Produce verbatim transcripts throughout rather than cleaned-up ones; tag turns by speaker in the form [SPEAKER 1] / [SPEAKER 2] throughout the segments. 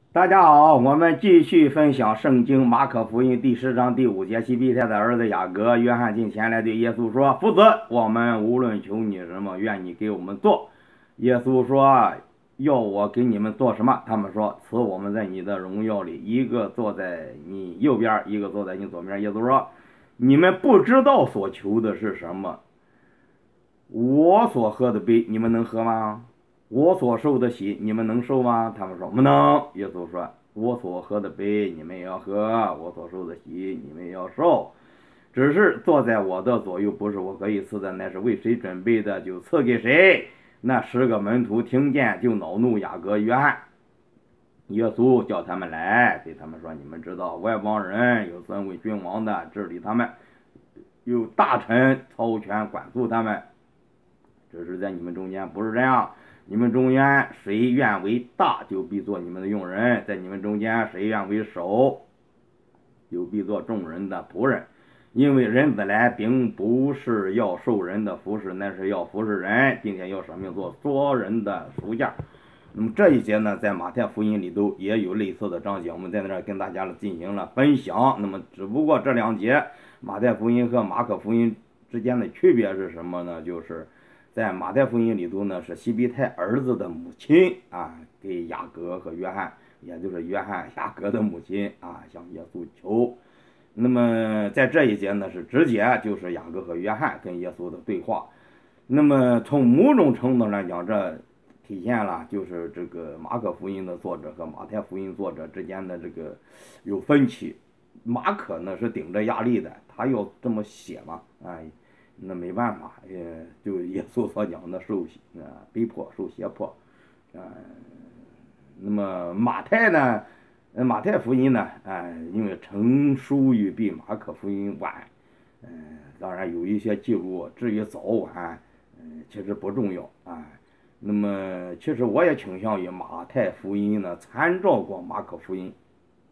[SPEAKER 1] 大家好，我们继续分享圣经马可福音第十章第五节，西庇太的儿子雅各、约翰进前来对耶稣说：夫子，我们无论求你什么，愿你给我们做。耶稣说：要我给你们做什么？他们说：赐我们在你的荣耀里，一个坐在你右边，一个坐在你左边。耶稣说：你们不知道所求的是什么。我所喝的杯，你们能喝吗？我所受的洗，你们能受吗？他们说不能。耶稣说：我所喝的杯，你们也要喝；我所受的洗，你们也要受。只是坐在我的左右，不是我可以赐的，乃是为谁准备的，就赐给谁。那十个门徒听见，就恼怒雅各、约翰。耶稣叫他们来，对他们说：你们知道，外邦人有尊为君王的治理他们，有大臣操权管束他们。只是在你们中间不是这样。你们中间谁愿为大，就必做你们的用人；在你们中间谁愿为首，就必做众人的仆人。因为人子来并不是要受人的服侍，乃是要服侍人，并且要舍命做做人的赎价。那么这一节呢，在马太福音里头也有类似的章节，我们在那儿跟大家进行了分享。那么只不过这两节马太福音和马可福音之间的区别是什么呢？就是在马太福音里头呢，是西庇太儿子的母亲啊，给雅各和约翰，也就是约翰雅各的母亲啊，向耶稣求。那么在这一节呢，是直接就是雅各和约翰跟耶稣的对话。那么从某种程度来讲，这体现了就是这个马可福音的作者和马太福音作者之间的这个有分歧。马可呢是顶着压力的，他要这么写嘛，哎。那没办法，也就耶稣所讲的受啊逼迫、受胁迫，啊，那么马太呢，马太福音呢，啊，因为成书于比马可福音晚，嗯，当然有一些记录，至于早晚，嗯，其实不重要啊。那么其实我也倾向于马太福音呢参照过马可福音。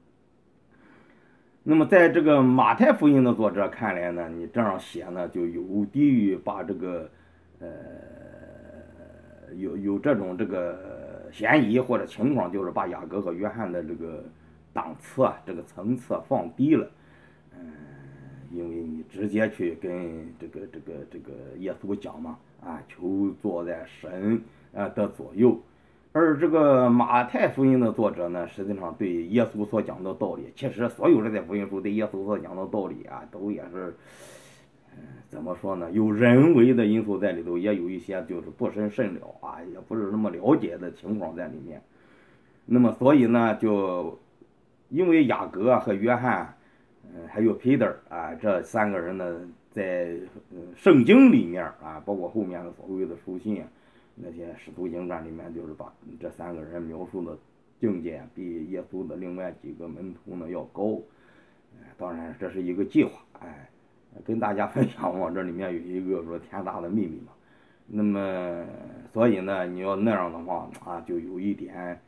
[SPEAKER 1] 那么在这个马太福音的作者看来呢，你这样写呢，就有低于把这个呃有有这种这个嫌疑或者情况，就是把雅各和约翰的这个档次啊，这个层次放低了。嗯，因为你直接去跟这个这个这个耶稣讲嘛，啊，求坐在神啊的左右。而这个马太福音的作者呢，实际上对耶稣所讲的道理，其实所有这些福音书对耶稣所讲的道理啊，都也是，嗯，怎么说呢？有人为的因素在里头，也有一些就是不甚甚了啊，也不是那么了解的情况在里面。那么所以呢，就因为雅各和约翰，嗯，还有彼得啊，这三个人呢，在圣经里面啊，包括后面的所谓的书信。那些使徒行传里面就是把这三个人描述的境界比耶稣的另外几个门徒呢要高，当然这是一个计划，哎，跟大家分享嘛，这里面有一个说天大的秘密嘛，那么所以呢，你要那样的话啊，就有一点，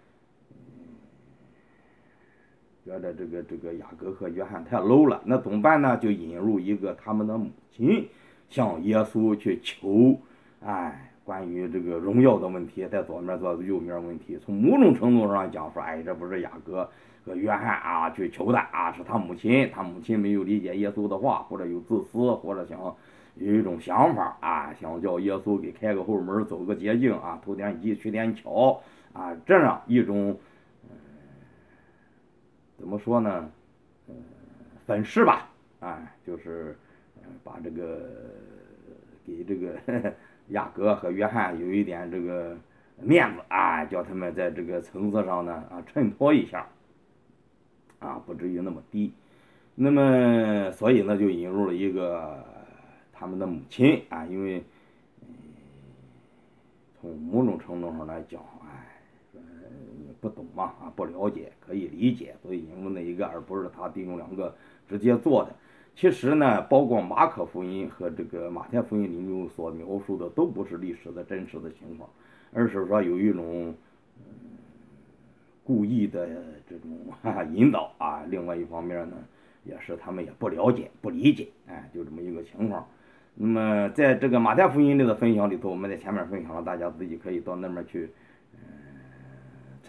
[SPEAKER 1] 觉得这个这个雅各和约翰太 low 了，那怎么办呢？就引入一个他们的母亲向耶稣去求，哎。关于这个荣耀的问题，在左面做右面问题，从某种程度上讲说，哎，这不是雅各和约翰啊去求的啊，是他母亲，他母亲没有理解耶稣的话，或者有自私，或者想有一种想法啊，想叫耶稣给开个后门，走个捷径啊，投点机取点巧啊，这样一种，嗯，怎么说呢？嗯，粉饰吧，啊，就是把这个给这个。呵呵雅各和约翰有一点这个面子啊，叫他们在这个层次上呢啊衬托一下，啊不至于那么低。那么所以呢就引入了一个他们的母亲啊，因为、嗯、从某种程度上来讲，哎，呃不懂嘛啊不了解可以理解，所以引入那一个，而不是他弟兄两个直接做的。其实呢，包括马可福音和这个马太福音里面所描述的，都不是历史的真实的情况，而是说有一种、嗯、故意的这种哈哈引导啊。另外一方面呢，也是他们也不了解、不理解，哎，就这么一个情况。那么在这个马太福音里的分享里头，我们在前面分享了，大家自己可以到那边去，嗯、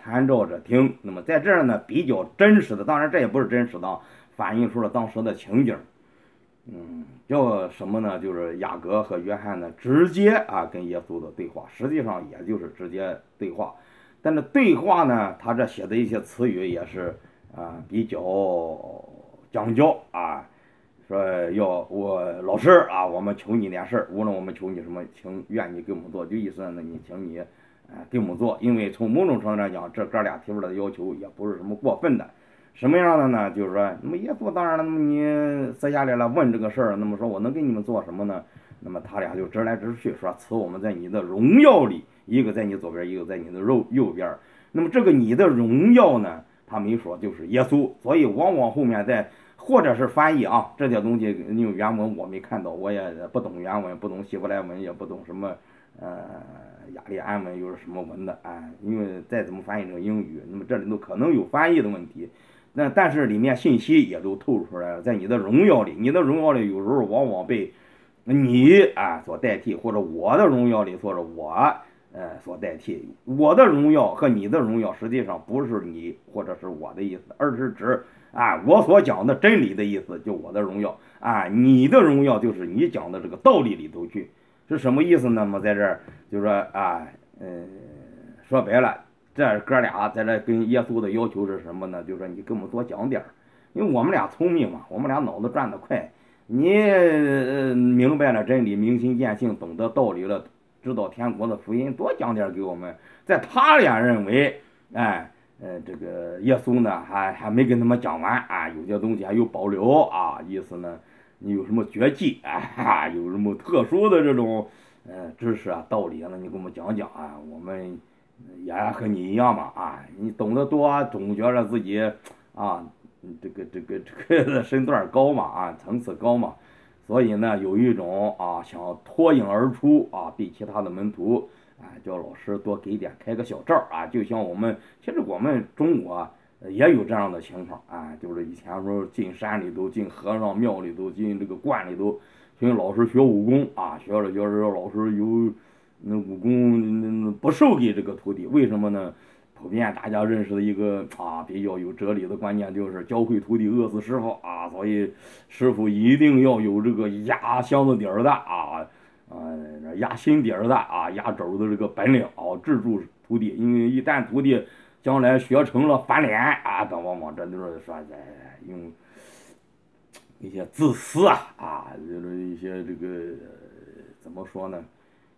[SPEAKER 1] 参照着听。那么在这儿呢，比较真实的，当然这也不是真实的，反映出了当时的情景。嗯，叫什么呢？就是雅各和约翰呢，直接啊跟耶稣的对话，实际上也就是直接对话。但是对话呢，他这写的一些词语也是啊比较讲究啊，说要我老师啊，我们求你点事儿，无论我们求你什么，请愿你给我们做，就意思呢，你请你啊给我们做，因为从某种程度上讲，这哥俩提出来的要求也不是什么过分的。什么样的呢？就是说，那么耶稣当然了，那么你私下里来问这个事儿，那么说我能给你们做什么呢？那么他俩就直来直去说，赐我们在你的荣耀里，一个在你左边，一个在你的右右边。那么这个你的荣耀呢，他没说就是耶稣，所以往往后面在或者是翻译啊这些东西，因为原文我没看到，我也不懂原文，不懂希伯来文，也不懂什么呃雅利安文又是什么文的啊，因为再怎么翻译成英语，那么这里头可能有翻译的问题。那但是里面信息也都透出来了，在你的荣耀里，你的荣耀里有时候往往被你啊所代替，或者我的荣耀里或者我呃所代替。我的荣耀和你的荣耀实际上不是你或者是我的意思，而是指啊我所讲的真理的意思，就我的荣耀啊，你的荣耀就是你讲的这个道理里头去，是什么意思呢？么在这儿就是说啊，嗯、呃，说白了。这哥俩在这跟耶稣的要求是什么呢？就是说你给我们多讲点儿，因为我们俩聪明嘛，我们俩脑子转得快，你、呃、明白了真理，明心见性，懂得道理了，知道天国的福音，多讲点给我们。在他俩认为，哎，呃，这个耶稣呢还还没跟他们讲完啊，有些东西还有保留啊，意思呢，你有什么绝技啊，有什么特殊的这种呃知识啊、道理呢，你给我们讲讲啊，我们。也和你一样嘛啊，你懂得多，总觉得自己啊，这个这个这个身段高嘛啊，层次高嘛，所以呢，有一种啊想脱颖而出啊，比其他的门徒啊，叫老师多给点开个小灶啊，就像我们其实我们中国也有这样的情况啊，就是以前说进山里头、进和尚庙里头、进这个观里头，请老师学武功啊，学着学着老师有。那武功不授给这个徒弟，为什么呢？普遍大家认识的一个啊比较有哲理的观念就是教会徒弟饿死师傅啊，所以师傅一定要有这个压箱子底儿的啊，呃压心底儿的啊压轴的这个本领啊，制住徒弟，因为一旦徒弟将来学成了翻脸啊，等往往这都是说在用一些自私啊啊，就是一些这个怎么说呢？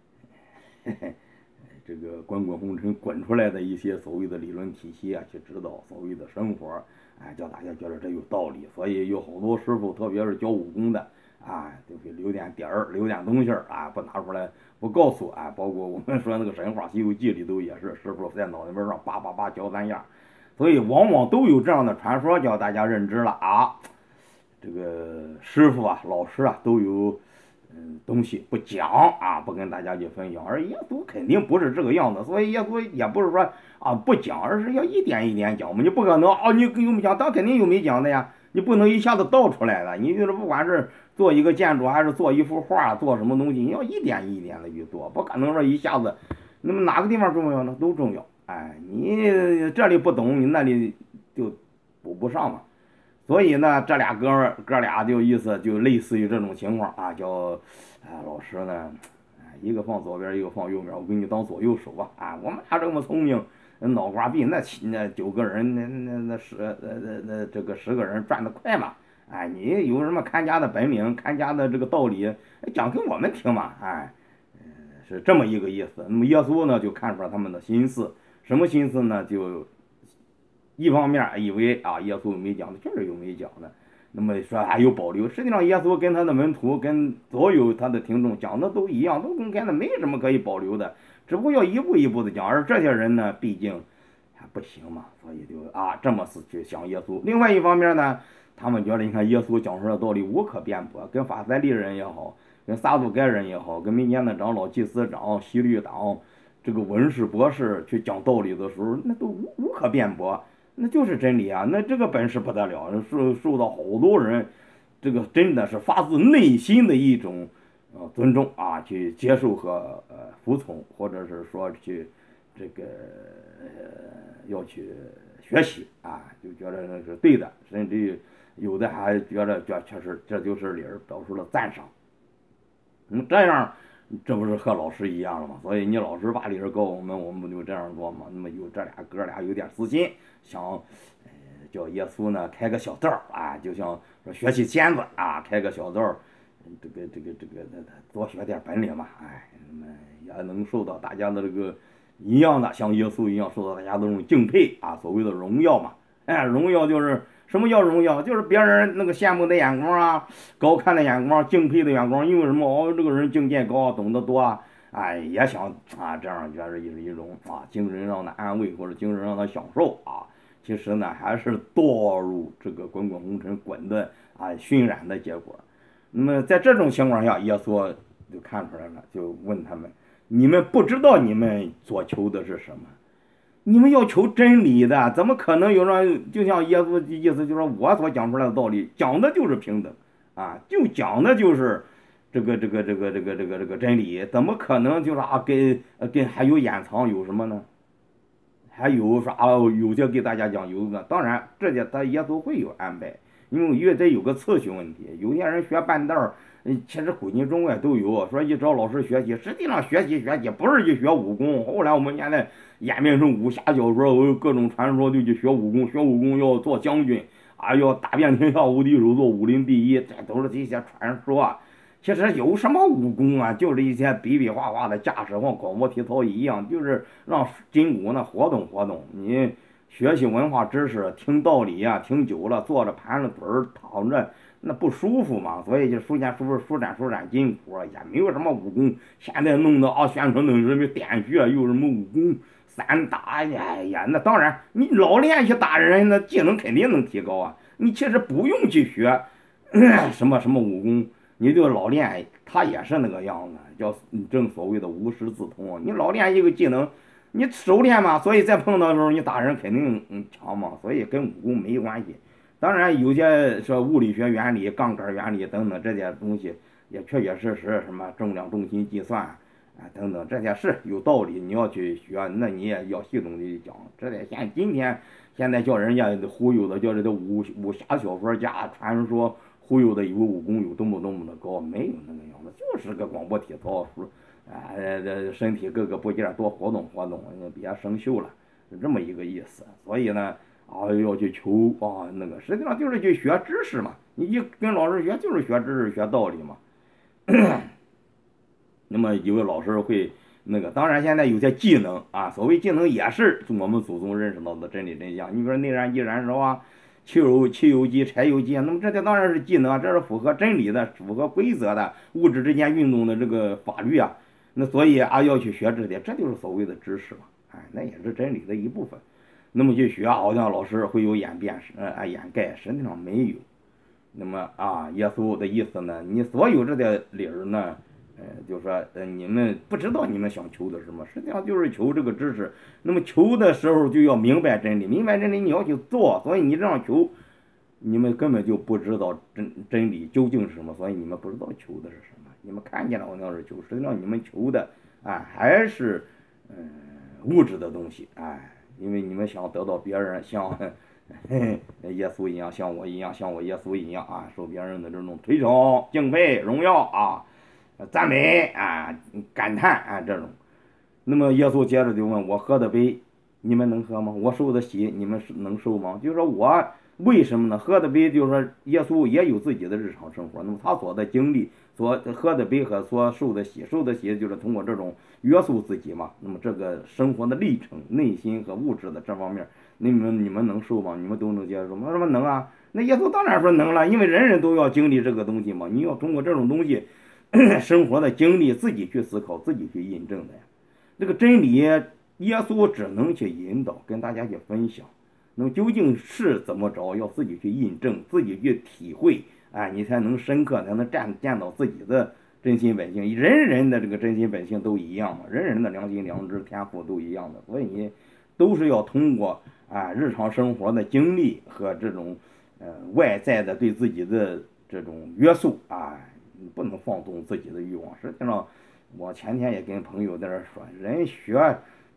[SPEAKER 1] 这个滚滚红尘滚出来的一些所谓的理论体系啊，去指导所谓的生活，哎，叫大家觉得这有道理。所以有好多师傅，特别是教武功的啊，都会留点点儿，留点东西啊，不拿出来不告诉啊。包括我们说那个神话《西游记》里头也是，师傅在脑袋门上叭叭叭教三样，所以往往都有这样的传说，叫大家认知了啊。这个师傅啊，老师啊，都有。嗯，东西不讲啊，不跟大家去分享，而耶稣肯定不是这个样子，所以耶稣也不是说啊不讲，而是要一点一点讲。我们就不可能啊，你有没讲，他肯定有没讲的呀，你不能一下子倒出来的。你就是不管是做一个建筑，还是做一幅画，做什么东西，你要一点一点的去做，不可能说一下子。那么哪个地方重要呢？都重要。哎，你这里不懂，你那里就补不上嘛。所以呢，这俩哥们哥俩就意思就类似于这种情况啊，叫啊老师呢，一个放左边，一个放右边，我给你当左右手吧啊，我们俩这么聪明，脑瓜比那那九个人那那那十那那那这个十个人转得快嘛，哎，你有什么看家的本领，看家的这个道理，讲给我们听嘛，哎，是这么一个意思。那么耶稣呢，就看出了他们的心思，什么心思呢？就一方面以为啊，耶稣没讲的，确实有没讲的，那么说还有保留。实际上，耶稣跟他的门徒，跟所有他的听众讲的都一样，都公开的，没什么可以保留的，只不过要一步一步的讲。而这些人呢，毕竟还不行嘛，所以就啊这么是去想耶稣。另外一方面呢，他们觉得你看耶稣讲出来的道理无可辩驳，跟法赛利人也好，跟撒都该人也好，跟民间的长老、祭司长、西律党这个文士博士去讲道理的时候，那都无无可辩驳。那就是真理啊！那这个本事不得了，受受到好多人，这个真的是发自内心的一种呃尊重啊，去接受和呃服从，或者是说去这个呃要去学习啊，就觉得那是对的，甚至有的还觉得这确实这就是理儿，表示了赞赏。嗯，这样这不是和老师一样了吗？所以你老师把理儿告我们，我们不就这样做吗？那么有这俩哥俩有点私心，想呃叫耶稣呢开个小道啊，就像说学习尖子啊，开个小道，这个这个这个多学点本领嘛，哎，那么也能受到大家的这个一样的，像耶稣一样受到大家的这种敬佩啊，所谓的荣耀嘛。哎，荣耀就是什么叫荣耀？就是别人那个羡慕的眼光啊，高看的眼光，敬佩的眼光。因为什么？哦，这个人境界高，懂得多啊，哎，也想啊，这样觉得是一种啊，精神上的安慰或者精神上的享受啊。其实呢，还是堕入这个滚滚红尘滚的啊熏染的结果。那么在这种情况下，耶稣就看出来了，就问他们：你们不知道你们所求的是什么？你们要求真理的，怎么可能有人就像耶稣的意思，就是说我所讲出来的道理，讲的就是平等啊，就讲的就是这个这个这个这个这个这个真理，怎么可能就是啊跟跟还有掩藏有什么呢？还有说啊，有些给大家讲有个，当然这些他耶稣会有安排，因为乐这有个次序问题，有些人学半道儿，其实古今中外都有，说一找老师学习，实际上学习学习不是去学武功，后来我们现在演变成武侠小说，各种传说就去学武功，学武功要做将军啊，要打遍天下无敌手，做武林第一，这都是这些传说。其实有什么武功啊？就是一些比比划划的架势，和广播体操一样，就是让筋骨呢活动活动。你学习文化知识，听道理呀、啊，听久了，坐着盘着腿儿躺着，那不舒服嘛。所以就舒展舒舒展舒展筋骨，也没有什么武功。现在弄的啊，宣传的什么点穴，又什么武功散打呀，哎呀，那当然，你老练习打人，那技能肯定能提高啊。你其实不用去学、呃、什么什么武功。你就老练，他也是那个样子，叫正所谓的无师自通。你老练一个技能，你熟练嘛，所以再碰到的时候，你打人肯定嗯强嘛，所以跟武功没关系。当然，有些说物理学原理、杠杆原理等等这些东西，也确确实实什么重量、重心计算啊等等这些是有道理，你要去学，那你也要系统的讲。这些现今天现在叫人家忽悠的，叫这个武武侠小说家传说。忽悠的以为武功有多么多么的高，没有那个样子，就是个广播体操，啊，这身体各个部件多活动活动，别生锈了，是这么一个意思。所以呢，啊，要去求啊，那个实际上就是去学知识嘛，你一跟老师学就是学知识、学道理嘛。那么有位老师会那个，当然现在有些技能啊，所谓技能也是我们祖宗认识到的真理真相。你比如内燃机燃烧啊。汽油、汽油机、柴油机，那么这些当然是技能，这是符合真理的、符合规则的物质之间运动的这个法律啊。那所以啊，要去学这些，这就是所谓的知识嘛，哎，那也是真理的一部分。那么去学，好像老师会有演变，呃，掩盖，实际上没有。那么啊，耶稣的意思呢，你所有这些理儿呢。呃，就说呃，你们不知道你们想求的是什么，实际上就是求这个知识。那么求的时候就要明白真理，明白真理你要去做，所以你这样求，你们根本就不知道真真理究竟是什么，所以你们不知道求的是什么。你们看见了好像是求，实际上你们求的啊还是嗯、呃、物质的东西，哎，因为你们想得到别人像耶稣一样，像我一样，像我耶稣一样啊，受别人的这种推崇、敬佩、荣耀啊。赞美啊，感叹啊，这种。那么耶稣接着就问我喝的杯，你们能喝吗？我受的洗，你们能受吗？就是说我为什么呢？喝的杯，就是说耶稣也有自己的日常生活，那么他所的经历，所喝的杯和所受的洗，受的洗就是通过这种约束自己嘛。那么这个生活的历程、内心和物质的这方面，你们你们能受吗？你们都能接受吗？什么能啊？那耶稣当然说能了，因为人人都要经历这个东西嘛。你要通过这种东西。生活的经历自己去思考，自己去印证的呀。这个真理，耶稣只能去引导，跟大家去分享。那么究竟是怎么着，要自己去印证，自己去体会，哎，你才能深刻，才能见见到自己的真心本性。人人的这个真心本性都一样嘛，人人的良心、良知、天赋都一样的，所以你都是要通过啊日常生活的经历和这种呃外在的对自己的这种约束啊。不能放纵自己的欲望。实际上，我前天也跟朋友在这说，人学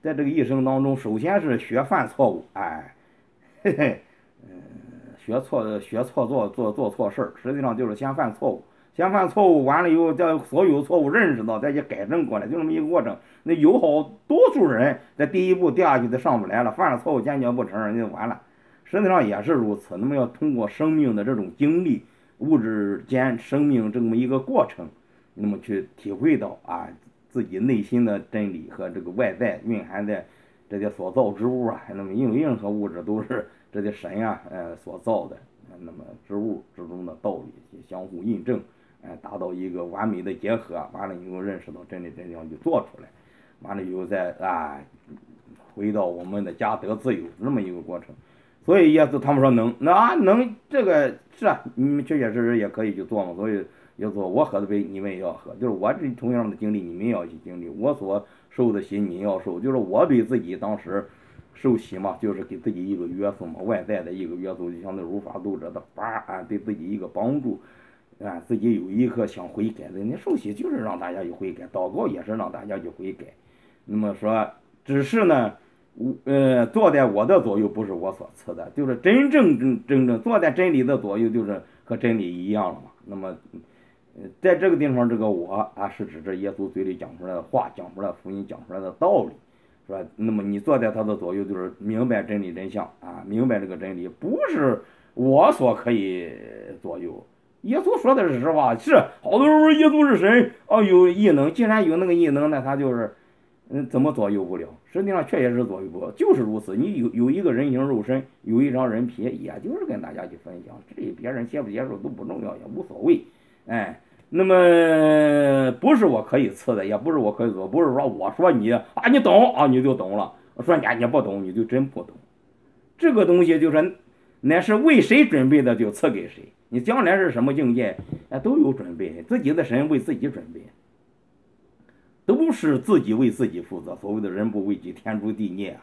[SPEAKER 1] 在这个一生当中，首先是学犯错误，哎，嘿嘿，嗯，学错学错做做做错事儿，实际上就是先犯错误，先犯错误完了以后，将所有错误认识到，再去改正过来，就这么一个过程。那有好多数人在第一步掉下去就上不来了，犯了错误坚决不承认就完了。实际上也是如此。那么要通过生命的这种经历，物质间生命这么一个过程，那么去体会到啊自己内心的真理和这个外在蕴含的这些所造之物啊，那么因为任何物质都是这些神啊呃所造的，那么之物之中的道理相互印证，呃达到一个完美的结合，完了以后认识到真理真相就做出来，完了以后再啊回到我们的家得自由这么一个过程。所以耶稣他们说能，那、啊、能这个是啊，你们确确实实也可以去做嘛。所以耶稣我喝的杯你们也要喝，就是我这同样的经历你们也要去经历，我所受的洗你要受，就是我对自己当时受洗嘛，就是给自己一个约束嘛，外在的一个约束，就像那如法度者的法啊，对自己一个帮助啊，自己有一颗想悔改的，你受洗就是让大家去悔改，祷告也是让大家去悔改。那么说，只是呢。呃，坐在我的左右不是我所赐的，就是真正真真正坐在真理的左右，就是和真理一样了嘛。那么，呃，在这个地方，这个我啊，是指着耶稣嘴里讲出来的话，讲出来福音，讲出来的道理，是吧？那么你坐在他的左右，就是明白真理真相啊，明白这个真理，不是我所可以左右。耶稣说的是实话，是好多人说耶稣是神哦，有异能，既然有那个异能，那他就是。嗯，怎么左右不了？实际上确实是左右不了，就是如此。你有有一个人形肉身，有一张人皮，也就是跟大家去分享，至于别人接不接受都不重要，也无所谓。哎，那么不是我可以赐的，也不是我可以做，不是说我说你啊你懂啊你就懂了，说人家你不懂你就真不懂。这个东西就是乃是为谁准备的就赐给谁，你将来是什么境界，哎都有准备，自己的神为自己准备。都是自己为自己负责，所谓的人不为己，天诛地灭。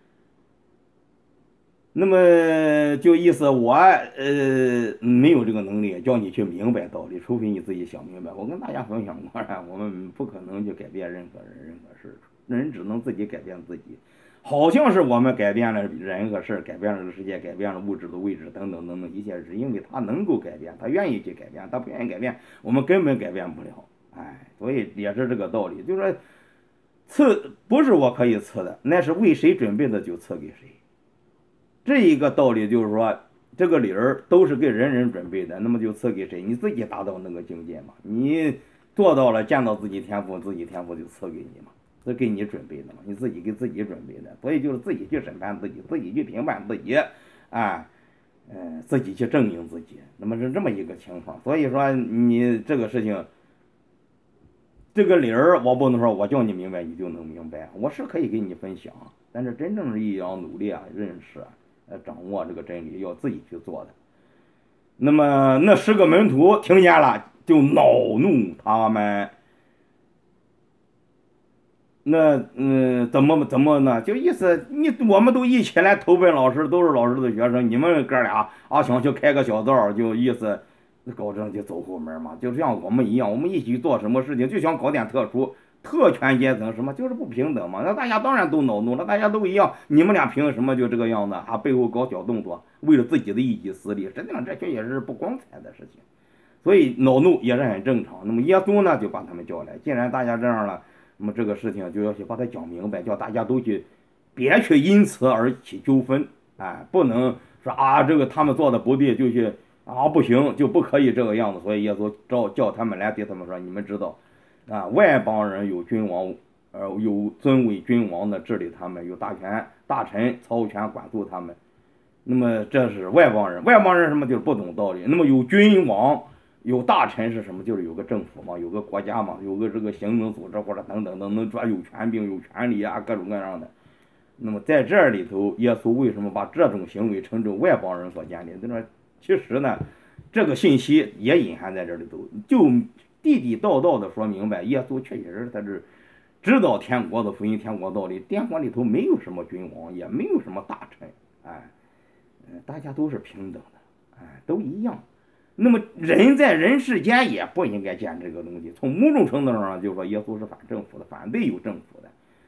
[SPEAKER 1] 那么就意思我呃没有这个能力叫你去明白道理，除非你自己想明白。我跟大家分享过了，我们不可能去改变任何人任何事，人只能自己改变自己。好像是我们改变了人和事，改变了这个世界，改变了物质的位置等等等等一切，是因为他能够改变，他愿意去改变，他不愿意改变，我们根本改变不了。哎，所以也是这个道理，就是说赐不是我可以赐的，那是为谁准备的就赐给谁。这一个道理就是说，这个理儿都是给人人准备的，那么就赐给谁，你自己达到那个境界嘛，你做到了，见到自己天赋，自己天赋就赐给你嘛，这给你准备的嘛，你自己给自己准备的，所以就是自己去审判自己，自己去评判自己，啊。呃，自己去证明自己，那么是这么一个情况。所以说你这个事情。这个理儿我不能说我叫你明白你就能明白，我是可以给你分享，但是真正是一要努力啊，认识啊，呃，掌握这个真理要自己去做的。那么那十个门徒听见了就恼怒他们，那嗯怎么怎么呢？就意思你我们都一起来投奔老师，都是老师的学生，你们哥俩啊想去开个小灶，就意思。搞这就走后门嘛，就像我们一样，我们一起做什么事情就想搞点特殊，特权阶层什么就是不平等嘛。那大家当然都恼怒了，大家都一样，你们俩凭什么就这个样子啊？背后搞小动作，为了自己的一己私利，实际上这些也是不光彩的事情，所以恼怒也是很正常。那么耶稣呢就把他们叫来，既然大家这样了，那么这个事情就要去把它讲明白，叫大家都去别去因此而起纠纷，哎，不能说啊这个他们做的不对就去。啊，不行，就不可以这个样子。所以耶稣召叫他们来，对他们说：“你们知道，啊，外邦人有君王，呃，有尊为君王的治理他们，有大权大臣操权管束他们。那么这是外邦人，外邦人什么就是不懂道理。那么有君王，有大臣是什么？就是有个政府嘛，有个国家嘛，有个这个行政组织或者等等等等，抓有权柄、有权利啊，各种各样的。那么在这里头，耶稣为什么把这种行为称之外邦人所建立？就说。”其实呢，这个信息也隐含在这里头，就地地道道的说明白，耶稣确确实实他是知道天国的福音、天国道理。天国里头没有什么君王，也没有什么大臣，哎，大家都是平等的，哎，都一样。那么人在人世间也不应该见这个东西。从某种程度上就说耶稣是反政府的，反对有政府的。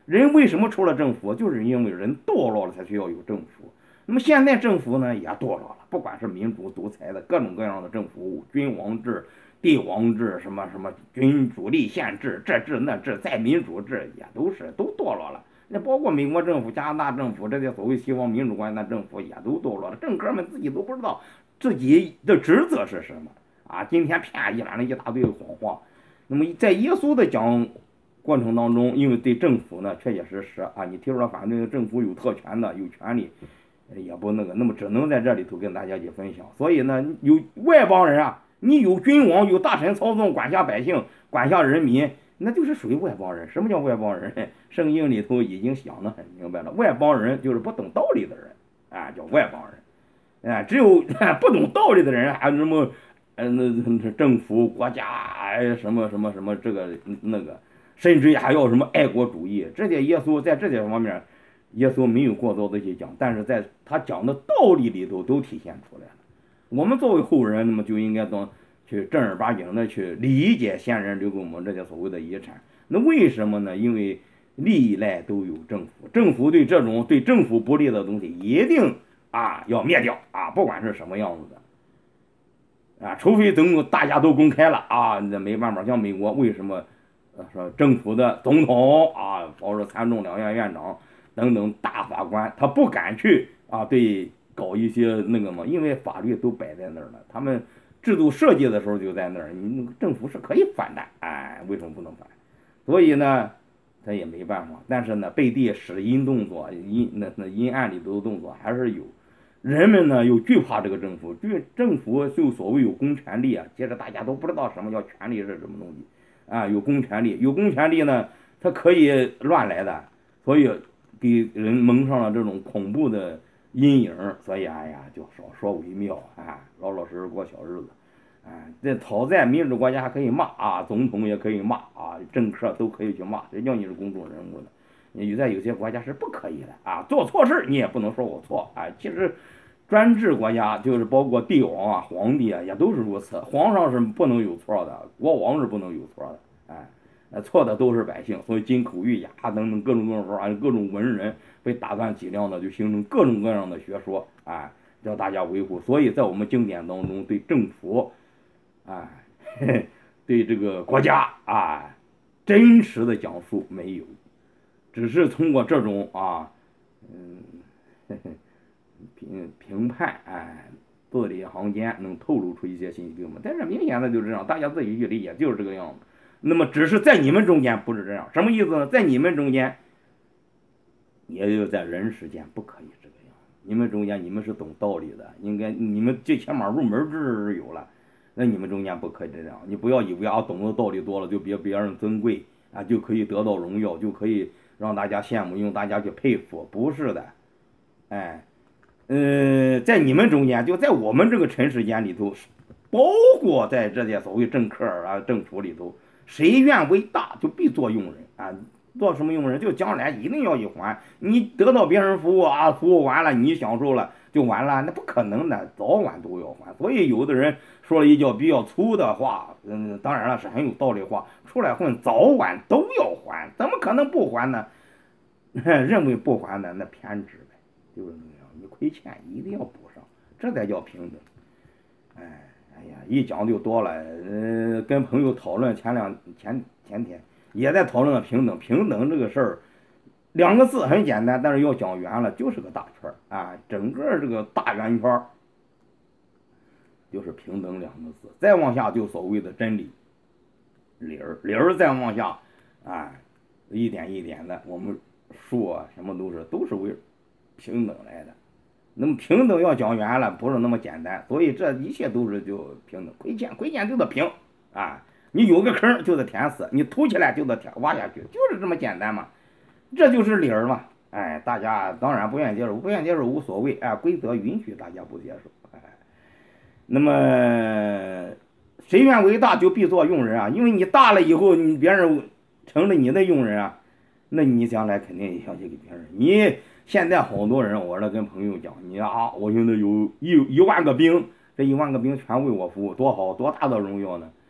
[SPEAKER 1] 人为什么出了政府？就是因为人堕落了才需要有政府。那么现在政府呢也堕落了，不管是民主独裁的各种各样的政府，君王制、帝王制，什么什么君主立宪制，这制那制，再民主制也都是都堕落了。那包括美国政府、加拿大政府这些所谓西方民主国家的政府也都堕落了，政客们自己都不知道自己的职责是什么啊！今天骗一揽了一大堆谎话。那么在耶稣的讲过程当中，因为对政府呢确确实实啊，你提出了反对，政府有特权的，有权利，也不那个，那么只能在这里头跟大家去分享。所以呢，有外邦人啊，你有君王，有大臣操纵，管辖百姓，管辖人民。那就是属于外邦人。什么叫外邦人？圣经里头已经想得很明白了，外邦人就是不懂道理的人，啊，叫外邦人。啊，只有不懂道理的人，还有什么，呃，那政府、国家，哎，什么什么什么这个那个，甚至还要什么爱国主义，这些耶稣在这些方面，耶稣没有过多的去讲，但是在他讲的道理里头都体现出来了。我们作为后人，那么就应该当。去正儿八经的去理解先人留给我们这些所谓的遗产。那为什么呢？因为历来都有政府，政府对这种对政府不利的东西一定啊要灭掉啊，不管是什么样子的啊，除非等大家都公开了啊，那没办法。像美国为什么呃说政府的总统啊，包括参众两院院长等等大法官，他不敢去啊对搞一些那个嘛，因为法律都摆在那儿了，他们。制度设计的时候就在那儿，你政府是可以反的，哎，为什么不能反？所以呢，他也没办法。但是呢，背地使阴动作，阴那那阴暗里头的动作还是有。人们呢又惧怕这个政府，惧政府就所谓有公权力啊。其实大家都不知道什么叫权力是什么东西啊，有公权力，有公权力呢，它可以乱来的，所以给人蒙上了这种恐怖的。阴影，所以哎呀，就少说为妙啊，老老实实过小日子，啊，这讨债民主国家还可以骂啊，总统也可以骂啊，政客都可以去骂，谁叫你是公众人物呢？你在有些国家是不可以的啊，做错事你也不能说我错啊。其实专制国家就是包括帝王啊、皇帝啊，也都是如此，皇上是不能有错的，国王是不能有错的，哎。那错的都是百姓，所以金口玉牙等等各种各种说，啊，各种文人被打断脊梁的，就形成各种各样的学说，啊，叫大家维护。所以在我们经典当中，对政府，啊，对这个国家啊，真实的讲述没有，只是通过这种啊，嗯，评评判，哎，字里行间能透露出一些信息给我们。但是明显的就这样，大家自己去理解，就是这个样子。那么只是在你们中间不是这样，什么意思呢？在你们中间，也就在人世间不可以这个样。你们中间你们是懂道理的，应该你们最起码入门知识有了，那你们中间不可以这样。你不要以为啊懂得道理多了就别别人尊贵啊，就可以得到荣耀，就可以让大家羡慕，用大家去佩服，不是的。哎，呃，在你们中间，就在我们这个尘世间里头，包括在这些所谓政客啊、政府里头。谁愿为大，就必做用人啊！做什么用人？就将来一定要一还。你得到别人服务啊，服务完了，你享受了就完了，那不可能的，早晚都要还。所以有的人说了一句比较粗的话，嗯，当然了是很有道理话，出来混早晚都要还，怎么可能不还呢？认为不还的那偏执呗，就是那样。你亏欠一定要补上，这才叫平等。哎。哎呀，一讲就多了。呃，跟朋友讨论前两前前天也在讨论平等，平等这个事儿，两个字很简单，但是要讲圆了就是个大圈儿啊，整个这个大圆圈儿就是平等两个字，再往下就所谓的真理理儿，理儿再往下啊，一点一点的，我们树啊什么都是都是为平等来的。那么平等要讲圆了，不是那么简单，所以这一切都是就平等。亏欠亏欠就得平啊，你有个坑就得填死，你凸起来就得填挖下去，就是这么简单嘛，这就是理儿嘛。哎，大家当然不愿意接受，不愿意接受无所谓，哎，规则允许大家不接受。哎，那么谁愿为大就必做用人啊，因为你大了以后，你别人成了你的用人啊，那你将来肯定也要去给别人你。现在好多人，我这跟朋友讲，你啊，我现在有一一万个兵，这一万个兵全为我服务，多好，多大的荣耀呢？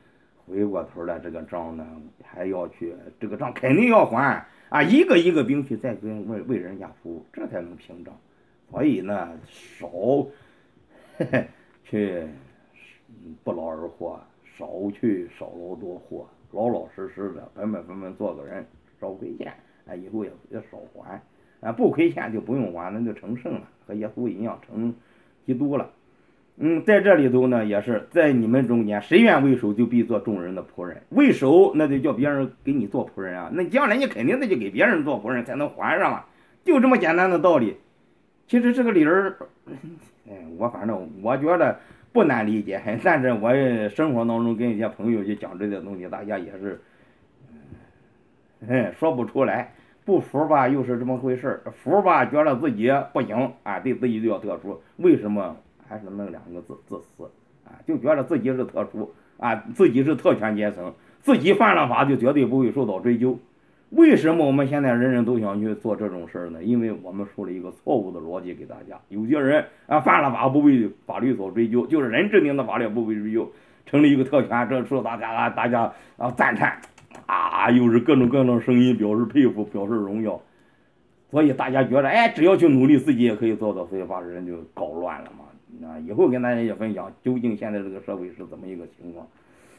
[SPEAKER 1] 回过头来这个账呢还要去，这个账肯定要还啊，一个一个兵去再跟为为人家服务，这才能平账。所以呢，少去不劳而获，少去少劳多获，老老实实的本本分分做个人，少亏欠，啊，以后也也少还，啊，不亏欠就不用还，那就成圣了，和耶稣一样成基督了。嗯，在这里头呢，也是在你们中间，谁愿为首，就必做众人的仆人。为首，那就叫别人给你做仆人啊。那将来你肯定得就给别人做仆人，才能还上啊，就这么简单的道理。其实这个理儿，哎，我反正我觉得不难理解，但是我生活当中跟一些朋友去讲这些东西，大家也是，嗯，说不出来。不服吧，又是这么回事儿；服吧，觉得自己不行啊，对自己就要特殊。为什么？还是那两个字，自私啊，就觉得自己是特殊啊，自己是特权阶层，自己犯了法就绝对不会受到追究。为什么我们现在人人都想去做这种事儿呢？因为我们说了一个错误的逻辑给大家，有些人啊犯了法不为法律所追究，就是人制定的法律不为追究，成了一个特权，这受大家啊大家啊赞叹啊，又是各种各样的声音表示佩服，表示荣耀。所以大家觉得，哎，只要去努力，自己也可以做到，所以把人就搞乱了嘛。啊，以后跟大家也分享究竟现在这个社会是怎么一个情况。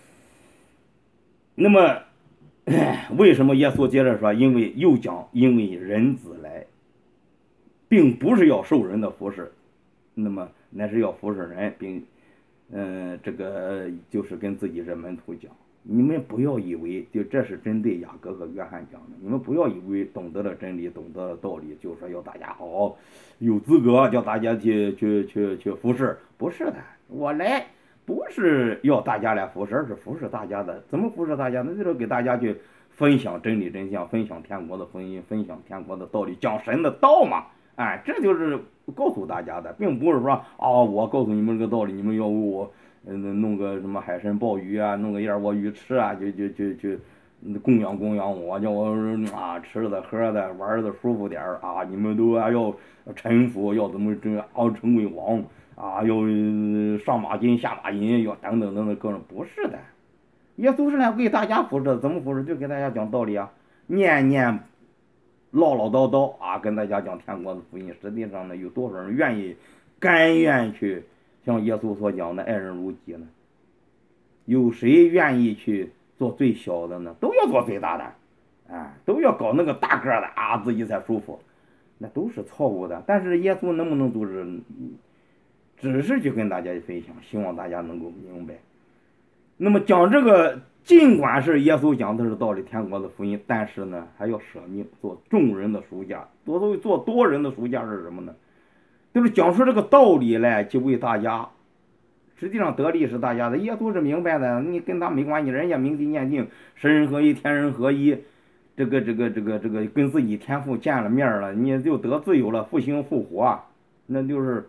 [SPEAKER 1] 那么，为什么耶稣接着说？因为又讲，因为人子来，并不是要受人的服侍，那么乃是要服侍人，并，嗯、呃，这个就是跟自己这门徒讲。你们不要以为，就这是针对雅各和约翰讲的。你们不要以为懂得了真理，懂得了道理，就说要大家好好有资格叫大家去去去去服侍，不是的。我来不是要大家来服侍，而是服侍大家的。怎么服侍大家？那就是给大家去分享真理真相，分享天国的福音，分享天国的道理，讲神的道嘛。哎，这就是告诉大家的，并不是说啊、哦，我告诉你们这个道理，你们要为我。嗯，弄个什么海参鲍鱼啊，弄个燕窝鱼翅啊，就就就就供养供养我，叫我啊吃的喝的玩的舒服点儿啊，你们都啊要臣服，要怎么这啊成为王啊，要上马金下马银，要等等等等各种，不是的。耶稣是来给大家服侍，怎么服侍？就给大家讲道理啊，念念唠唠叨叨啊，跟大家讲天国的福音。实际上呢，有多少人愿意甘愿去？像耶稣所讲的爱人如己呢？有谁愿意去做最小的呢？都要做最大的，啊，都要搞那个大个的啊，自己才舒服，那都是错误的。但是耶稣能不能阻止？只是去跟大家分享，希望大家能够明白。那么讲这个，尽管是耶稣讲的是道理、天国的福音，但是呢，还要舍命做众人的赎价。做做多人的赎价是什么呢？就是讲出这个道理来，就为大家，实际上得利是大家的。耶稣是明白的，你跟他没关系，人家明心见性，神人合一，天人合一，这个这个这个这个跟自己天父见了面了，你就得自由了，复兴复活，那就是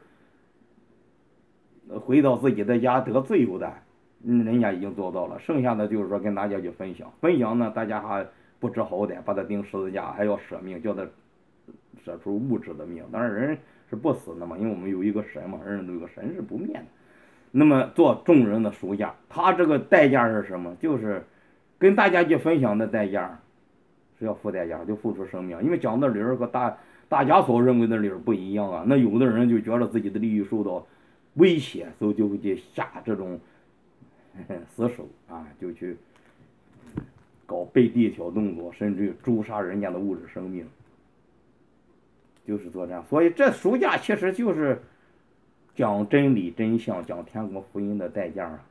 [SPEAKER 1] 回到自己的家得自由的，嗯，人家已经做到了。剩下的就是说跟大家去分享，分享呢，大家还不知好歹，把他钉十字架，还要舍命，叫他舍出物质的命。当然人是不死的嘛，因为我们有一个神嘛，人人都有个神是不灭的。那么做众人的赎价，他这个代价是什么？就是跟大家去分享的代价是要付代价，就付出生命。因为讲的理儿和大大家所认为的理儿不一样啊。那有的人就觉得自己的利益受到威胁，所以就会去下这种死手啊，就去搞背地小动作，甚至于诛杀人家的物质生命。就是做这样，所以这赎价其实就是讲真理真相，讲天国福音的代价啊。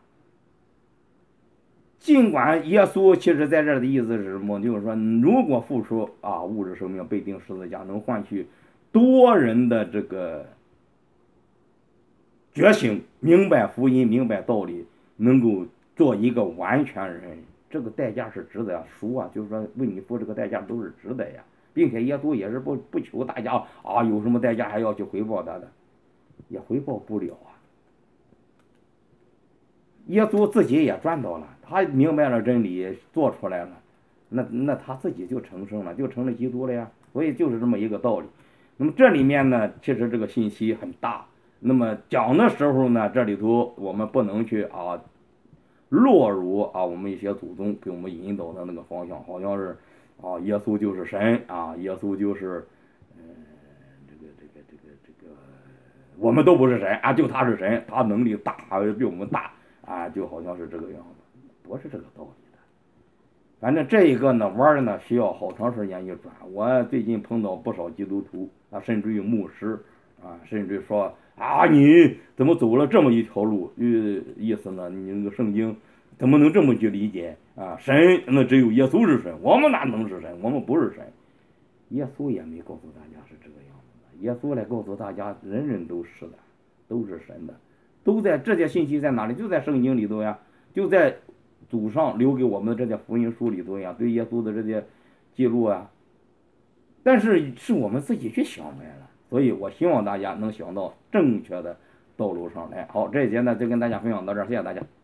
[SPEAKER 1] 尽管耶稣其实在这儿的意思是什么？就是说，如果付出啊物质生命被钉十字架，能换取多人的这个觉醒，明白福音，明白道理，能够做一个完全人，这个代价是值得赎啊，就是说为你付这个代价都是值得呀。并且耶稣也是不不求大家啊有什么代价还要去回报他的，也回报不了啊。耶稣自己也赚到了，他明白了真理，做出来了，那那他自己就成圣了，就成了基督了呀。所以就是这么一个道理。那么这里面呢，其实这个信息很大。那么讲的时候呢，这里头我们不能去啊落入啊我们一些祖宗给我们引导的那个方向，好像是啊耶稣就是神啊，耶稣就是呃这个这个这个这个我们都不是神啊，就他是神，他能力大比我们大啊，就好像是这个样子，不是这个道理的。反正这一个呢弯儿呢需要好长时间一转。我最近碰到不少基督徒啊，甚至于牧师啊，甚至说啊你怎么走了这么一条路？呃，意思呢，你那个圣经怎么能这么去理解啊？神那只有耶稣是神，我们哪能是神？我们不是神。耶稣也没告诉大家是这个样子的，耶稣来告诉大家，人人都是的，都是神的，都在这些信息在哪里？就在圣经里头呀，就在祖上留给我们的这些福音书里头呀，对耶稣的这些记录啊。但是是我们自己去想歪了，所以我希望大家能想到正确的道路上来。好，这些呢就跟大家分享到这儿，谢谢大家。